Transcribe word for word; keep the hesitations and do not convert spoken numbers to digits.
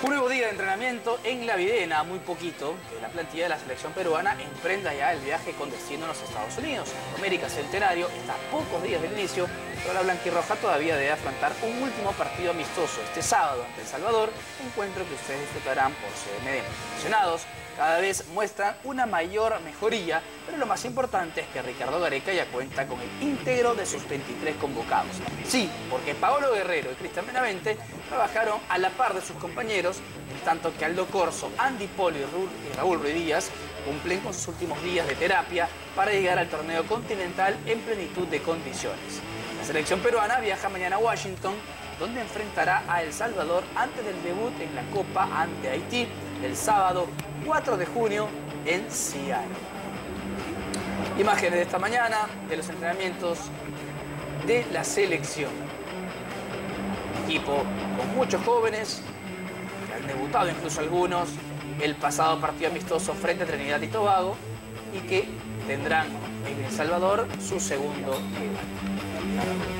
Un nuevo día de entrenamiento en La Videna, muy poquito, que la plantilla de la selección peruana emprenda ya el viaje con destino a los Estados Unidos. América Centenario está a pocos días del inicio, pero la blanquirroja todavía debe afrontar un último partido amistoso este sábado ante El Salvador, encuentro que ustedes disfrutarán por C M D. Emocionados, cada vez muestran una mayor mejoría, pero lo más importante es que Ricardo Gareca ya cuenta con el íntegro de sus veintitrés convocados. Sí, porque Paolo Guerrero y Cristian Benavente trabajaron a la par de sus compañeros, en tanto que Aldo Corso, Andy Polo y Raúl Ruiz Díaz cumplen con sus últimos días de terapia para llegar al torneo continental en plenitud de condiciones. La selección peruana viaja mañana a Washington, donde enfrentará a El Salvador antes del debut en la Copa ante Haití el sábado cuatro de junio en Seattle. Imágenes de esta mañana de los entrenamientos de la selección. Equipo con muchos jóvenes que han debutado, incluso algunos, el pasado partido amistoso frente a Trinidad y Tobago y que tendrán en El Salvador su segundo rival.